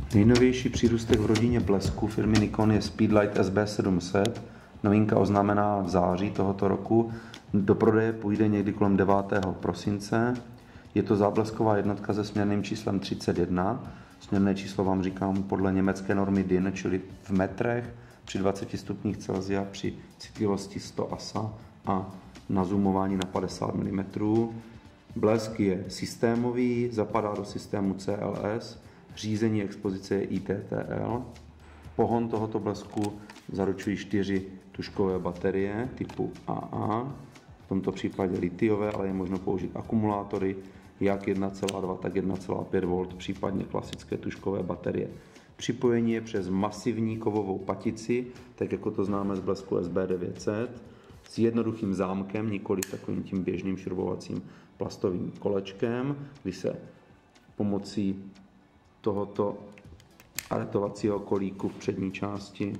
Nejnovější přírůstek v rodině blesku firmy Nikon je Speedlight SB700. Novinka oznámená v září tohoto roku. Do prodeje půjde někdy kolem 9. prosince. Je to záblesková jednotka se směrným číslem 31. Směrné číslo vám říkám podle německé normy DIN, čili v metrech, při 20 stupních Celsia, při citlivosti 100 ASA a na zoomování na 50 mm. Blesk je systémový, zapadá do systému CLS, řízení expozice je ITTL. Pohon tohoto blesku zaručují 4 tužkové baterie typu AA, v tomto případě litiové, ale je možno použít akumulátory jak 1,2, tak 1,5 V, případně klasické tužkové baterie. Připojení je přes masivní kovovou patici, tak jako to známe z blesku SB900, s jednoduchým zámkem, nikoli takovým tím běžným šrubovacím plastovým kolečkem, kdy se pomocí tohoto aretovacího kolíku v přední části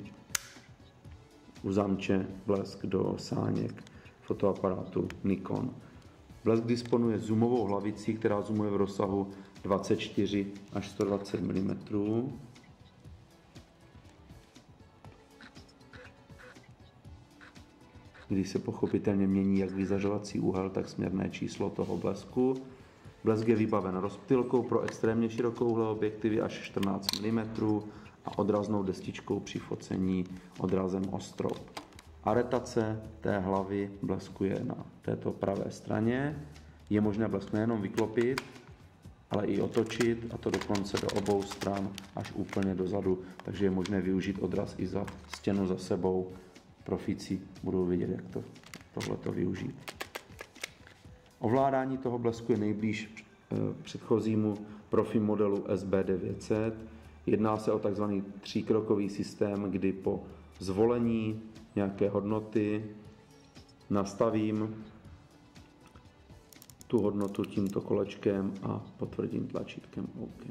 uzamče blesk do sáněk fotoaparátu Nikon. Blesk disponuje zoomovou hlavicí, která zoomuje v rozsahu 24 až 120 mm. Když se pochopitelně mění jak vyzařovací úhel, tak směrné číslo toho blesku. Blesk je vybaven rozptylkou pro extrémně širokouhlé objektivy až 14 mm a odraznou destičkou při focení odrazem o strop. Aretace té hlavy blesku je na této pravé straně. Je možné blesk nejenom vyklopit, ale i otočit, a to dokonce do obou stran až úplně dozadu, takže je možné využít odraz i za stěnu za sebou. Profíci budou vědět, jak tohleto využít. Ovládání toho blesku je nejblíž předchozímu profi modelu SB900. Jedná se o tzv. 3krokový systém, kdy po zvolení nějaké hodnoty nastavím tu hodnotu tímto kolečkem a potvrdím tlačítkem OK.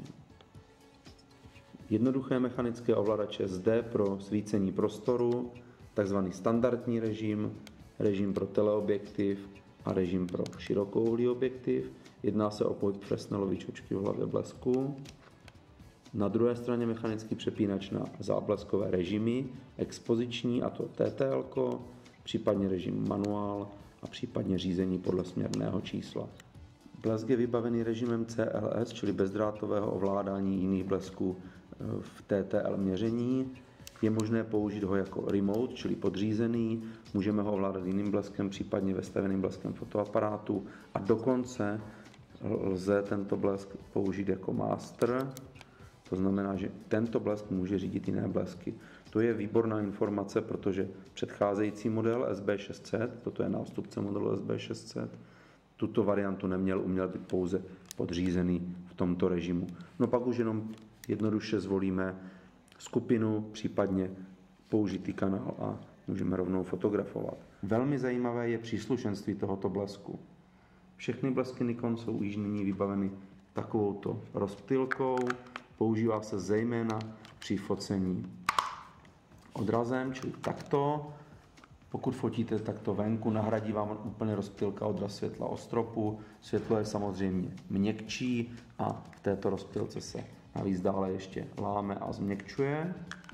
Jednoduché mechanické ovladače zde pro svícení prostoru, takzvaný standardní režim, režim pro teleobjektiv a režim pro širokouhlý objektiv. Jedná se o pohyb Fresnelovy čočky v hlavě blesku. Na druhé straně mechanický přepínač na zábleskové režimy, expoziční, a to TTL, případně režim manuál a případně řízení podle směrného čísla. Blesk je vybavený režimem CLS, čili bezdrátového ovládání jiných blesků v TTL měření. Je možné použít ho jako remote, čili podřízený, můžeme ho ovládat jiným bleskem, případně vestaveným bleskem fotoaparátu, a dokonce lze tento blesk použít jako master, to znamená, že tento blesk může řídit jiné blesky. To je výborná informace, protože předcházející model SB600, toto je nástupce modelu SB600, tuto variantu neměl, uměl být pouze podřízený v tomto režimu. No pak už jenom jednoduše zvolíme skupinu, případně použitý kanál a můžeme rovnou fotografovat. Velmi zajímavé je příslušenství tohoto blesku. Všechny blesky Nikon jsou již nyní vybaveny takovouto rozptylkou. Používá se zejména při focení odrazem, čili takto. Pokud fotíte takto venku, nahradí vám úplně rozptylka odraz světla o stropu. Světlo je samozřejmě měkčí a v této rozptylce se navíc dále ještě láme a změkčuje.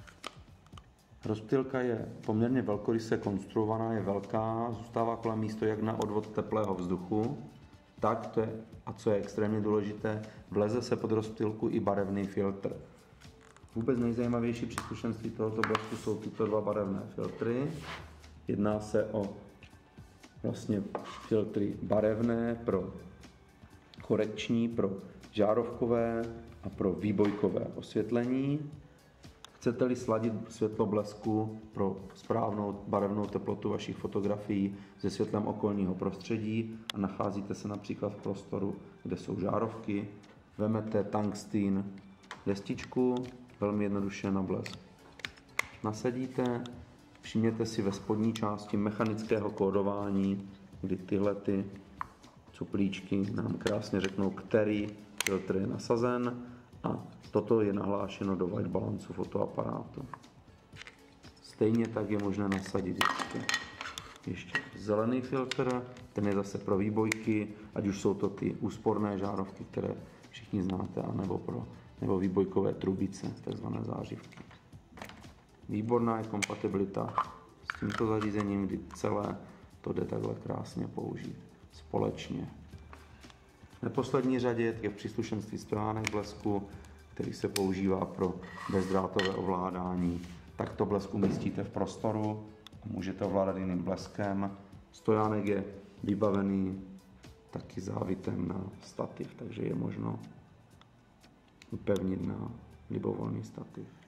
Rozptylka je poměrně velkoryse konstruovaná, je velká, zůstává kolem místo jak na odvod teplého vzduchu, tak to je, a co je extrémně důležité, vleze se pod rozptylku i barevný filtr. Vůbec nejzajímavější příslušenství tohoto blesku jsou tyto dva barevné filtry. Jedná se o vlastně filtry barevné pro korekční, pro žárovkové a pro výbojkové osvětlení. Chcete-li sladit světlo blesku pro správnou barevnou teplotu vašich fotografií se světlem okolního prostředí a nacházíte se například v prostoru, kde jsou žárovky, vemete tungsten destičku, velmi jednoduše na blesk nasadíte, všimněte si ve spodní části mechanického kódování, kdy tyhle cuplíčky nám krásně řeknou, který filtr je nasazen, a toto je nahlášeno do white balancu fotoaparátu. Stejně tak je možné nasadit ještě zelený filtr, ten je zase pro výbojky, ať už jsou to ty úsporné žárovky, které všichni znáte, anebo pro nebo výbojkové trubice, takzvané zářivky. Výborná je kompatibilita s tímto zařízením, kdy celé to jde takhle krásně použít společně. V neposlední řadě je příslušenství stojánek blesku, který se používá pro bezdrátové ovládání. Takto blesk umístíte v prostoru a můžete ovládat jiným bleskem. Stojánek je vybavený taky závitem na stativ, takže je možno upevnit na libovolný stativ.